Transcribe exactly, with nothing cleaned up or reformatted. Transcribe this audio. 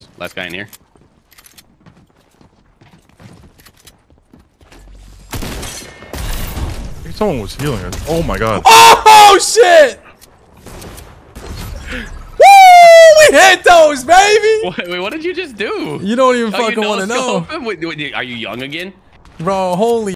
Last guy in here. I think someone was healing us. Oh my god. Oh shit! Woo! We hit those, baby. Wait, wait, what did you just do? You don't even Oh, you fucking want to know, no-scope him? Wait, wait, are you young again? bro. Holy.